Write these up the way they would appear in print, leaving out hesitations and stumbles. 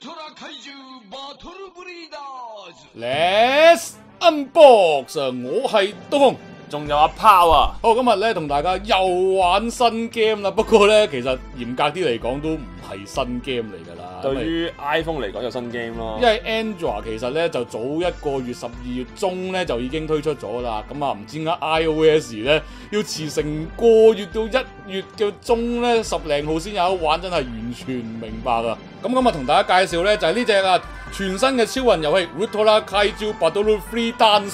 Let's unbox， 我係東風。 仲有阿拋啊！ 好，今日咧同大家又玩新 game 啦。不過咧，其實嚴格啲嚟講都唔係新 game 嚟㗎啦。 對於 iPhone 嚟講就新 game 咯。 因為 Android 其實咧就早一個月12月中咧就已經推出咗啦。咁啊唔知點解 iOS 咧要遲成個月到1月嘅中咧10零號先有得玩，真係完全唔明白啊！咁今日同大家介紹咧就係呢隻啊全新嘅超魂遊戲 Ultra Kaiju Battle Free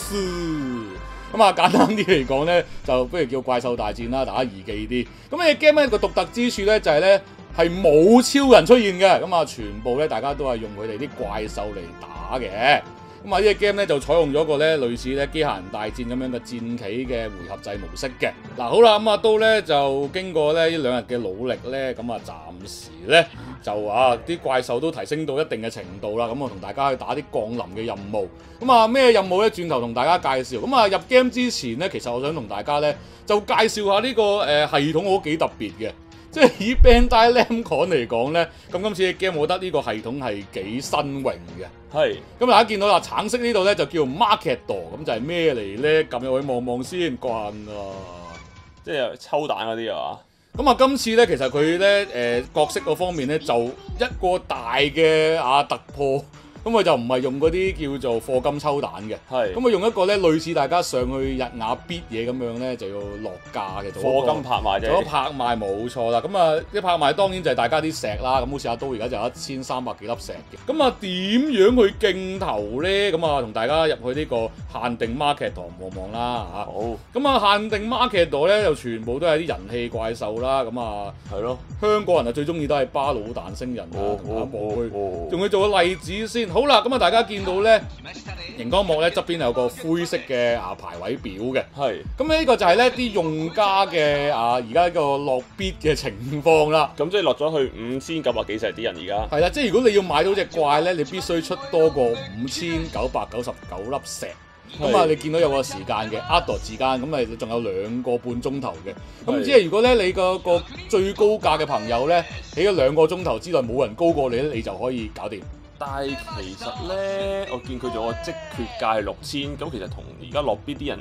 Dance。咁啊，簡單啲嚟講咧，就不如叫怪獸大戰啦，大家易記啲。咁呢隻 game 咧個獨特之處咧就係咧係冇超人出現嘅，咁啊全部咧大家都係用佢哋啲怪獸嚟打嘅。咁啊呢隻 game 咧就採用咗個咧類似咧機械人大戰咁樣嘅戰棋嘅回合制模式嘅。嗱好啦，咁啊都咧就經過咧呢2日嘅努力咧，咁啊暫時咧就啲怪獸都提升到一定嘅程度啦。咁我同大家去打啲降臨嘅任務。咁啊咩任務咧？轉頭同大家介紹。咁啊入 game 之前咧，其實我想同大家咧就介紹下呢個系統，我都幾特別嘅。即係以 Bandai Namco 嚟講咧，咁今次嘅 game 我覺得呢個系統係幾新穎嘅。 係。咁大家見到啦，橙色呢度咧就叫 Market Door， 咁就係咩嚟咧？撳入去望望先，慣即係抽彈嗰啲啊！ 咁啊，今次咧其實佢咧角色嗰方面咧就一個大嘅突破。咁佢就唔係用嗰啲叫做課金抽彈嘅，咁佢用一個咧類似大家上去日亞 bid 嘢咁樣咧，就要落價嘅， 課金拍賣啫。 做咗拍賣冇錯啦，咁啊啲拍賣當然就係大家啲石啦，咁好似阿刀而家就有1300幾粒石嘅，咁啊點樣去競投咧？咁啊同大家入去呢個限定 market 堂望望啦嚇。 好。咁啊限定 market 度咧就全部都係啲人氣怪獸啦，咁啊係咯， 香港人啊最中意都係巴魯蛋星人啊，同阿寶區，仲要做個例子先。好啦，咁啊大家見到咧熒光幕咧側邊有個灰色嘅排位表嘅，咁呢個就係咧啲用家嘅而家呢個落 bid 嘅情況啦。 咁即係落咗去5900幾石啲人而家。 係啦，即係如果你要買到隻怪咧，你必須出多過5999粒石。咁啊，你見到有個時間嘅 outdoor 時間，咁啊仲有2個半鐘頭嘅。咁即係如果咧你個最高價嘅朋友咧喺咗2個鐘頭之內冇人高過你咧，你就可以搞掂。 但係其實咧，我見佢仲有個積缺價係6000，咁其實同而家落 bid 啲人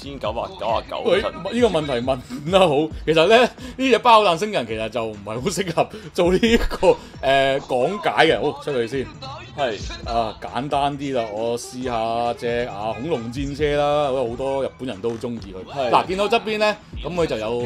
5999。 喂，呢個問題問得好。其實咧呢隻包彈星人其實就唔係好適合做呢個講解嘅。好，出去先。係簡單啲啦，我試下隻恐龍戰車啦，好多日本人都好中意佢。嗱，見到側邊咧，咁佢就有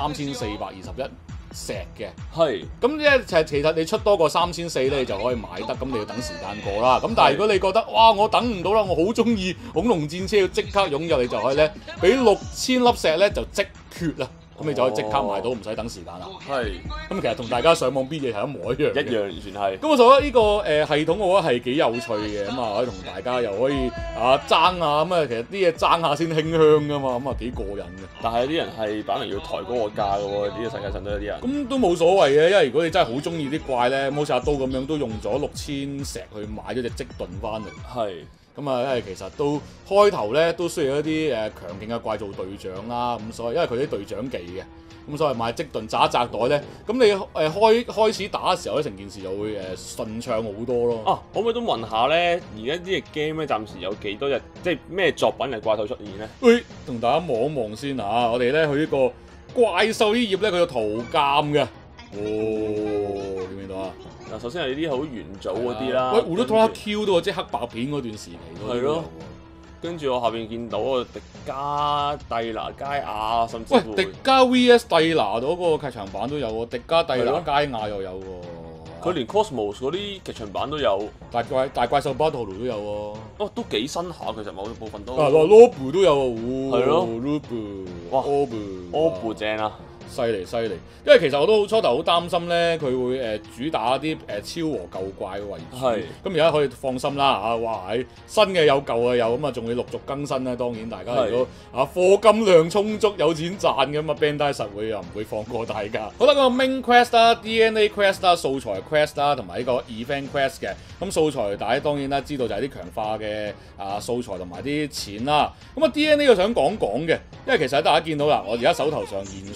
3421石嘅。咁咧其實你出多過3400咧，你就可以買得，咁你要等時間過啦。咁但係如果你覺得哇我等唔到啦，我好中意恐龍戰車要即刻擁有，你就可以咧俾6000粒石咧就即決啦。咁你就可以即刻買到，唔使等時間啦。咁其實同大家上網 bid 嘢係一模一樣嘅。 一樣完全係。咁我覺得呢個系統我覺得係幾有趣嘅，咁啊可以同大家又可以爭下，咁啊其實啲嘢爭下先馨香噶嘛，咁啊幾過癮嘅。 但係有啲人係擺明要抬高個價嘅喎，呢個世界上都有啲人。 咁都冇所謂嘅，因為如果你真係好中意啲怪咧，好似阿刀咁樣都用咗6000石去買咗隻積盾翻嚟。咁啊，因為其實都開頭咧都需要一啲強勁嘅怪做隊長啦，咁所以因為佢啲隊長技嘅，咁所以買積盾扎一扎袋咧，咁你開始打嘅時候咧，成件事就會順暢好多咯。 可唔可以都問下咧？而家呢隻 game 咧暫時有幾多日，即係咩作品嘅怪獸出現咧？ 喂，同大家望一望先嚇，我哋咧去呢個怪獸呢頁咧，佢有圖鑑嘅。見唔見到啊？ 嗱，首先係啲好元祖嗰啲啦。 喂，Ultra Q 都即係黑白片嗰段時期都有喎。 跟住我下邊見到個迪迦、蒂拿、佳亞，甚至乎迪迦 VS 蒂拿嗰個劇場版都有喎，迪迦、蒂拿、佳亞又有喎。 佢連 Cosmos 嗰啲劇場版都有， 大怪獸 Battle 都有喎。 都幾新下，其實某部分都。 Lobu 都有喎。 係咯 ，Lobu。 哇 ，Lobu 正啊！ 犀利，因為其實我都初頭好擔心咧，佢會主打啲超和舊怪嘅為主。咁而家可以放心啦嚇，哇！新嘅有舊嘅有，咁啊仲要陸續更新咧。當然大家如果課金量充足有錢賺嘅嘛，Bandai 實會又唔會放過大家。好啦，個 Main Quest 啦、DNA Quest 啦、素材 Quest 啦，同埋呢個 Event Quest 嘅。咁素材大家當然啦知道就係啲強化嘅素材同埋啲錢啦。咁啊 DNA 我想講嘅，因為其實大家見到啦，我而家手頭上現時有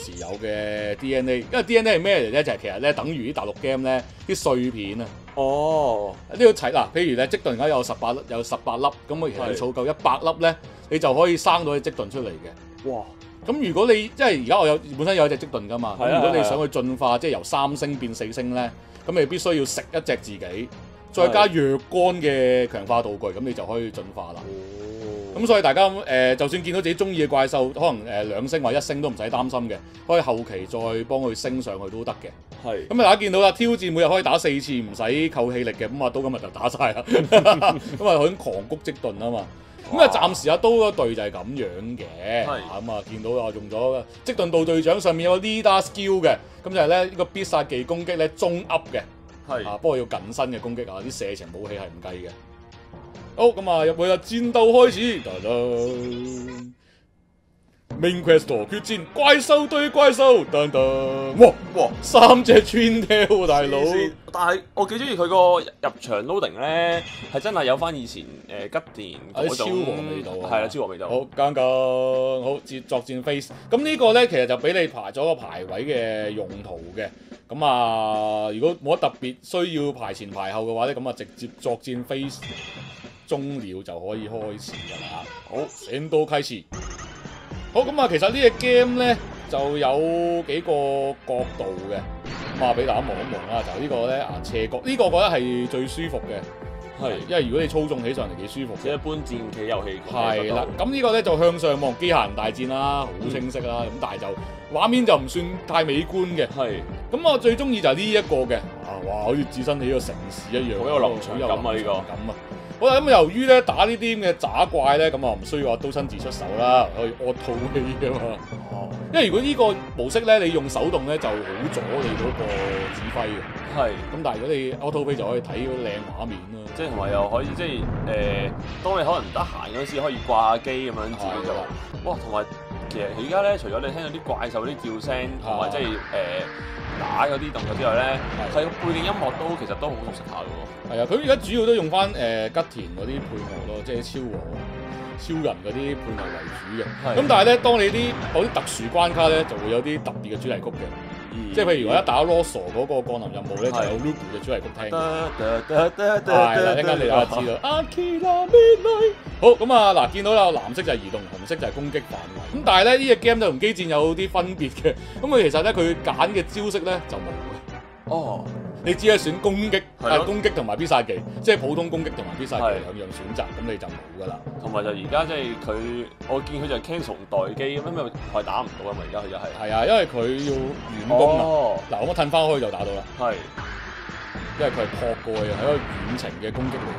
嘅 DNA， 因為 DNA 係咩嚟咧？就係、其實咧等於啲大陸 game 咧啲碎片啊。 哦， 呢個齊嗱，譬如咧積頓而家有18粒，咁我其實你儲夠100粒咧，你就可以生到隻積頓出嚟嘅。 哇！ 咁如果你即係而家我本身有一隻積頓噶嘛，咁如果你想去進化，即係由3星變4星咧，咁你必須要食一隻自己，再加若干嘅強化道具，咁你就可以進化啦。咁所以大家就算見到自己中意嘅怪獸，可能2星或1星都唔使擔心嘅，可以後期再幫佢升上去都得嘅。 係。 咁啊，大家見到啦，挑戰每日可以打4次，唔使扣氣力嘅。咁阿刀今日就打晒啦，咁啊響狂谷積頓啊嘛。咁啊，暫時阿刀嗰隊就係咁樣嘅。咁啊，見到啊用咗積頓道隊長上面有個 leader skill 嘅，咁就係咧呢個必殺技攻擊咧中 up 嘅。係。不過要近身嘅攻擊啊，啲射程武器係唔計嘅。好，咁啊入去啦，戰鬥開始。Main Quest 決戰怪獸對怪獸，噔噔，哇，3隻 Twin Tail 大佬。 但係我幾中意佢個入場 loading 咧，係真係有翻以前吉田嗰種超和味道啊。 係啦，超和味道。 好，好作戰 phase。咁呢個咧其實就俾你排咗個排位嘅用途嘅。咁啊，如果冇乜特別需要排前排後嘅話咧，咁啊直接作戰 phase 終了就可以開始㗎啦。好，戦鬥開始。好，咁啊，其實呢隻 game 咧就有幾個角度嘅，咁啊俾大家望一望啦。就呢個咧斜角，呢個我覺得係最舒服嘅，係因為如果你操縱起上嚟幾舒服， 即係一般戰棋遊戲係啦。咁呢個咧就向上望機械人大戰啦，好清晰啦。咁但係就畫面就唔算太美觀嘅。係。咁我最中意就係呢一個嘅，哇，好似置身喺個城市一樣， 好有臨場感啊！呢個感啊！好啦，咁由於咧打呢啲咁嘅渣怪咧，咁啊唔需要阿刀親自出手啦，可以 auto 飛啊嘛。因為如果呢個模式咧，你用手動咧就好阻你嗰個指揮嘅。係。咁但係如果你 auto 飛就可以睇嗰啲靚畫面啦。即係同埋又可以即係當你可能唔得閒嗰時可以掛下機咁樣自己就話，哇！同埋其實而家咧，除咗你聽到啲怪獸啲叫聲，同埋即係打嗰啲動作之外咧，佢背景音樂都其實都好熟悉下嘅喎。係啊，佢而家主要都用翻吉田嗰啲配樂咯，即係超人嗰啲配樂為主嘅。咁但係咧，當你啲特殊關卡咧，就會有啲特別嘅主題曲嘅。即係譬如我一打 Loso 嗰個降臨任務咧，就有 Lugu 嘅主題曲聽。係啦，一陣間你就知道。好，咁啊嗱，見到啦，藍色就係移動，紅色就係攻擊範圍。咁但係咧，呢隻 game 就同機戰有啲分別嘅。咁佢其實咧，佢揀嘅招式咧就冇嘅。哦。你只係選攻擊，攻擊同埋必殺技，即係普通攻擊同埋必殺技兩樣選擇，咁你就冇噶啦。同埋就而家即係佢，我見佢就 cancel 待機咁，因為係打唔到啊嘛，而家佢就係。係啊，因為佢要遠攻啊。嗱，我褪翻開就打到啦。係。因為佢係撲過去，係一個遠程嘅攻擊嚟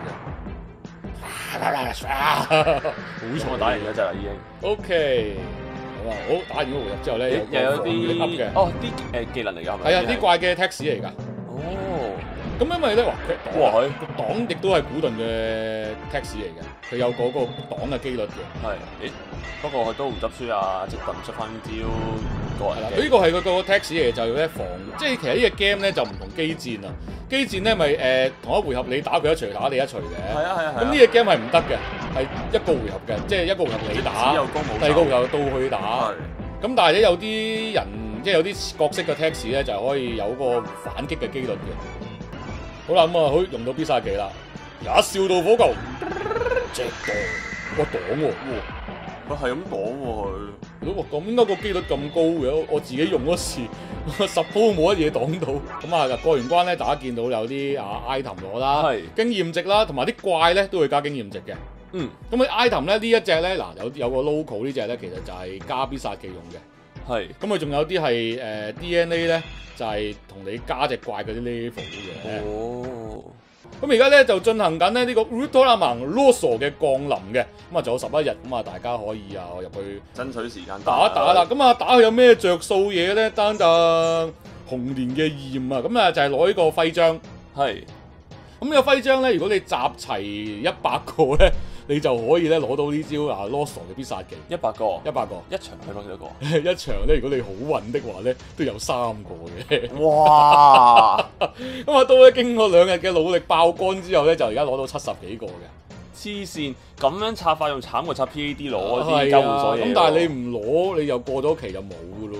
嘅。好重啊！打完一隻啦已經。OK。好，打完嗰回合之後咧，又有啲啲技能嚟㗎，係咪？係啊，啲怪嘅 text 嚟㗎。哦，咁因為咧，佢擋亦都係古頓嘅 text 嚟嘅，佢有嗰個擋嘅機率嘅。係，不過佢都唔執輸啊，積頓出翻招個人嘅。呢個係佢個 text 嚟，就咧防，即係其實呢個 game 咧就唔同機戰啊。機戰咧咪同一回合你打佢一錘，打你一錘嘅。係啊係啊。咁呢個 game 係唔得嘅，係一個回合嘅，即係一個回合你打，第二個回合到佢打。咁但係咧有啲人即係有啲角色嘅 text 咧就係可以有個反擊嘅機率嘅。好啦，咁啊好用到必殺技啦，一笑到火球，隻擋，我擋喎，佢係咁擋喎佢。如果咁應該個機率咁高嘅，我自己用嗰時10鋪冇乜嘢擋到。咁啊過完關咧，大家見到有啲item 攞啦，經驗值啦，同埋啲怪咧都會加經驗值嘅。嗯，咁佢 item 咧呢一隻咧嗱有個 local 呢隻咧其實就係加必殺技用嘅。係，咁佢仲有啲係DNA 咧，就係同你加隻怪嗰啲 level 嘅。哦，咁而家咧就進行緊咧呢個 Ultraman Loso 嘅降臨嘅，咁啊仲有11日，咁啊大家可以入去爭取時間打一打啦。咁啊打佢有咩着數嘢咧？單就紅蓮嘅焰啊，咁啊就係攞呢個徽章。係，咁呢個徽章咧，如果你集齊100個咧。你就可以咧攞到呢招Loso 嘅必殺技，100個，一場可以攞幾多個？一場咧，如果你好運的話咧，都有3個嘅。哇！咁啊，都咧經過2日嘅努力爆肝之後咧，就而家攞到70幾個嘅。黐線，咁樣插法用慘過插 PAD 攞啲交換所嘢。咁但係你唔攞，你又過咗期就冇噶咯喎。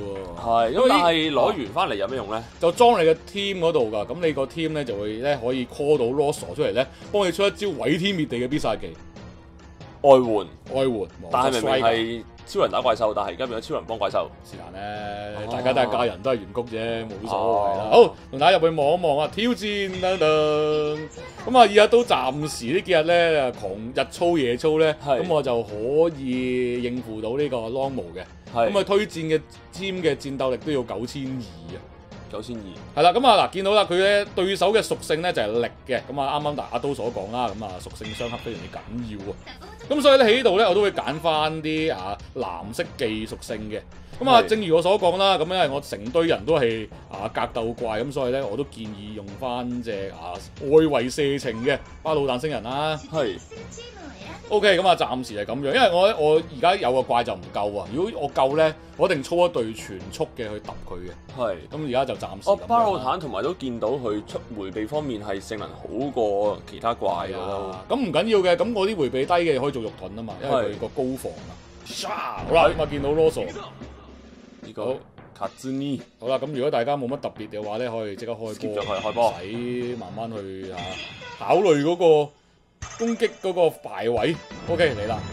係，咁但係攞完翻嚟有咩用咧？ 就裝你嘅 team 嗰度㗎，咁你個 team 咧就會咧可以 call 到 Rosso 出嚟咧，幫你出一招毀天滅地嘅必殺技外援， 外援。 但係明明係超人打怪獸，但係而家變咗超人幫怪獸。 是但咧，大家都係家人，都係員工啫，冇所謂啦。好，同大家入去望一望啊，挑戰等等。咁啊，而家都暫時呢幾日咧，狂日操夜操咧，咁我就可以應付到呢個 Long 模嘅。咁啊，推薦嘅 team 嘅戰鬥力都要9200啊。 9200 係啦，咁啊嗱，見到啦，佢嘅對手嘅屬性咧就係力嘅，咁啊啱啱阿都所講啦，咁啊屬性相克非常之緊要啊，咁所以咧喺呢度咧我都會揀翻啲藍色技屬性嘅，咁啊正如我所講啦，咁因為我成堆人都係格鬥怪，咁所以咧我都建議用翻隻外圍射程嘅巴魯彈星人啦。 係。 O.K. 咁啊，暫時係咁樣，因為我而家有個怪就唔夠啊。如果我夠咧，我一定操一隊全速嘅去揼佢嘅。係。咁而家就暫時。 巴魯坦同埋都見到佢出迴避方面係性能好過其他怪㗎咯。 咁唔緊要嘅，咁我啲迴避低嘅可以做肉盾啊嘛，因為佢個高防啊。好啦，咁啊見到 Rosso 呢個卡茲尼。 好啦，咁如果大家冇乜特別嘅話咧，可以即刻開波，唔使慢慢去考慮嗰個攻擊嗰個排位。OK 嚟啦，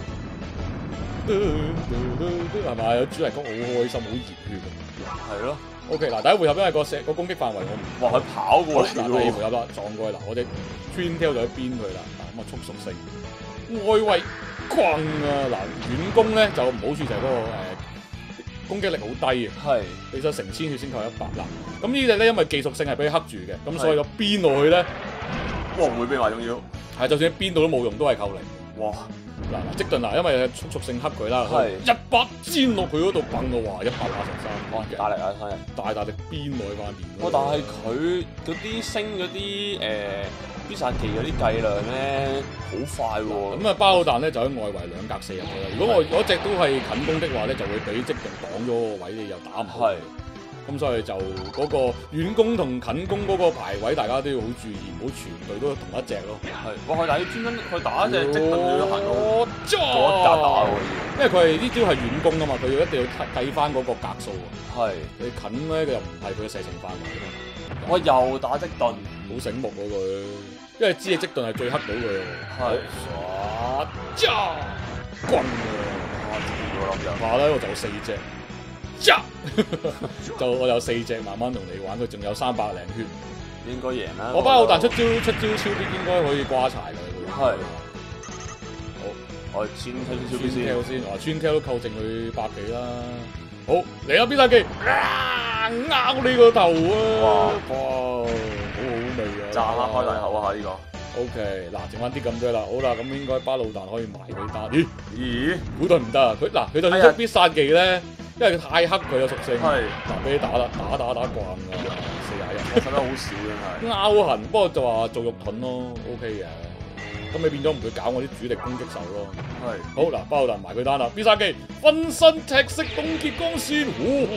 係咪有主題曲好開心，好熱血？ 係咯。 OK 嗱，第一回合因為個攻擊範圍我唔， 哇佢跑過嚟喎。 第二回合啦，撞過去嗱，我哋 Twin Tail 就喺邊佢啦，咁啊速屬性外圍轟啊嗱，遠攻咧就唔好處就係嗰個攻擊力好低嘅，係你就成千血先扣100啦。咁呢隻咧因為技屬性係俾佢克住嘅，咁所以個邊落去咧， 哇會俾埋仲要， 係就算邊度都冇用，都係扣0。哇！嗱，積頓嗱，因為速屬性克佢啦，一把煎落佢嗰度崩到話183， 大力啊！真係大力邊落去塊面。 但係佢嗰啲升嗰啲必殺技嗰啲計量咧好快喎。咁巴魯彈咧就喺外圍2格4入去啦。如果我嗰隻都係近攻的話咧，就會俾積頓擋咗個位，你又打唔到。咁所以就嗰個遠攻同近攻嗰個排位，大家都要好注意，唔好全隊都同一隻咯。 係，哇！但係要專登去打一隻積頓，佢都行到左一格打喎。 因為佢係呢招係遠攻啊嘛，佢要一定要計翻嗰個格數啊。係，你近咧佢又唔係佢嘅射程範圍啊嘛。 我又打積頓， 好醒目喎佢，因為知你積頓係最黑到佢。係，唰，轟啊！話咧我就4隻。就我有4隻，慢慢同你玩，佢仲有300零血， 應該贏啦。 我巴魯彈出招超必應該可以瓜柴㗎。係。好， 我穿超必先。 穿 tail 都扣剩佢100幾啦。好，嚟啦必殺技，咬你個頭啊！哇，好好味啊！ 炸蝦開大口啊呢個。 OK，嗱，剩翻啲咁多啦。好啦，咁應該巴魯彈可以埋佢單。咦？估到唔得啊！佢就算出必殺技咧。因為佢太黑佢嘅屬性，嗱俾你打啦，打慣㗎，41， 我使得好少真係。 拗痕，不過就話做肉盾咯 ，OK 嘅。咁你變咗唔會搞我啲主力攻擊手咯。係。好嗱，巴魯彈埋佢單啦，必殺技分身踢式凍結光線，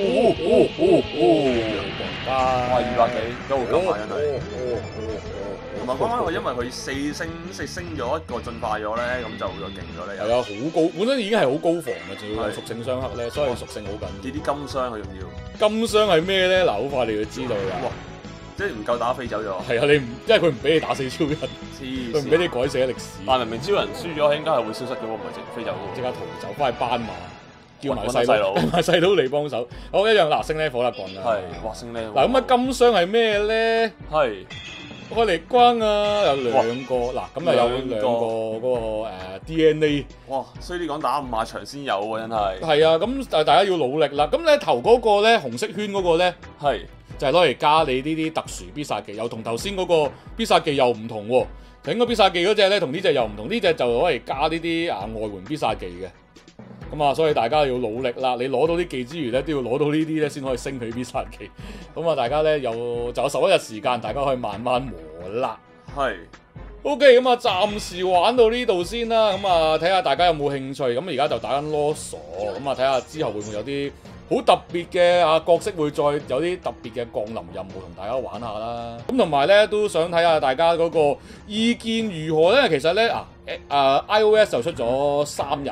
哇200幾都好急啊真係。同埋講翻因為佢4升咗一個進化咗咧，咁就會勁咗咧。 係啊，好高，本身已經係好高防嘅，仲要有屬性相克咧，所以屬性好緊要。 啲金傷佢仲要。 金傷係咩咧？嗱，好快你就知道啦。哇！ 即係唔夠打飛走咗。係啊，你唔因為佢唔俾你打死超人，佢唔俾你改寫歷史。 但明明超人輸咗，應該係會消失嘅喎，唔係直飛走。 即刻逃走翻去斑馬。叫埋細佬嚟幫手，好一樣嗱，升 level 啦，棍啦， 係，哇升 level。 嗱咁啊金傷係咩咧？係開嚟關啊，有2個，嗱咁啊有2個嗰個DNA。哇， 衰啲講打5馬場先有喎，真係。 係啊，咁大家要努力啦。咁咧頭嗰個咧紅色圈嗰個咧，係就係攞嚟加你呢啲特殊必殺技，又同頭先嗰個必殺技又唔同喎。頭先個必殺技嗰隻咧同呢隻又唔同，呢隻就攞嚟加呢啲外援必殺技嘅。咁啊，所以大家要努力啦！你攞到啲技之餘咧，都要攞到呢啲咧，先可以升佢必殺技。咁啊，大家咧就有11日時間，大家可以慢慢磨啦。係。OK，咁啊，暫時玩到呢度先啦。咁啊，睇下大家有冇興趣。咁而家就打緊 Rosso。咁啊，睇下之後會唔會有啲好特別嘅角色會再有啲特別嘅降臨任務同大家玩下啦。咁同埋咧都想睇下大家嗰個意見如何咧。其實咧iOS 就出咗3日。咁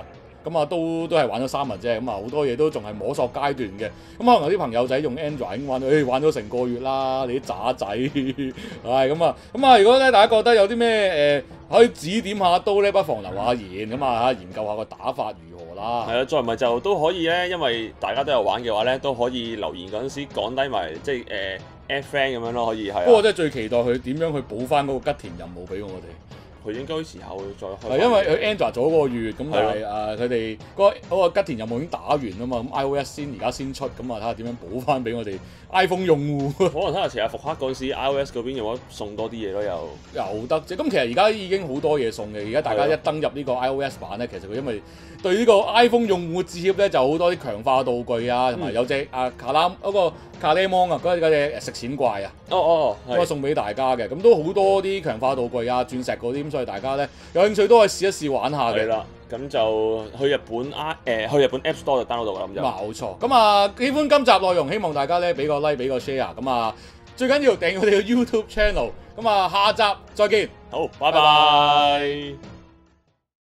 咁啊都係玩咗3日啫，咁啊好多嘢都仲係摸索階段嘅。咁可能有啲朋友仔用 Android 已經玩到，玩咗成個月啦，你啲渣仔，係咁啊。如果咧大家覺得有啲咩可以指點下都咧，不妨留下言咁啊，研究下個打法如何啦。 係啊，再唔係就都可以咧，因為大家都有玩嘅話咧，都可以留言嗰陣時講低埋，即係add friend 咁樣咯，可以係。 不過真係最期待佢點樣去補翻嗰個吉田任務俾我哋。 佢應該時候會再開。 係因為佢 Android 做咗個月，咁但係佢哋嗰個吉田任務已經打完啊嘛，咁 iOS 而家先出，咁啊睇下點樣補翻俾我哋 iPhone 用戶。 可能睇下成日復刻嗰陣時 iOS 嗰邊有冇送多啲嘢咯， 有得啫。咁其實而家已經好多嘢送嘅，而家大家一登入呢個 iOS 版咧，其實佢因為對呢個 iPhone 用戶致歉咧，就好多啲強化道具啊，同埋有隻嗰個卡拉芒啊，嗰隻食錢怪啊，都係送俾大家嘅。咁都好多啲強化道具啊、鑽石嗰啲，咁所以大家咧有興趣都可以試一試玩下嘅。 係啦，咁就去日本App Store 就 download 到啦，咁就冇錯。咁啊，喜歡今集內容，希望大家咧俾個 like， 俾個 share。咁啊，最緊要訂我哋嘅 YouTube channel。咁啊，下集再見。 好，拜拜。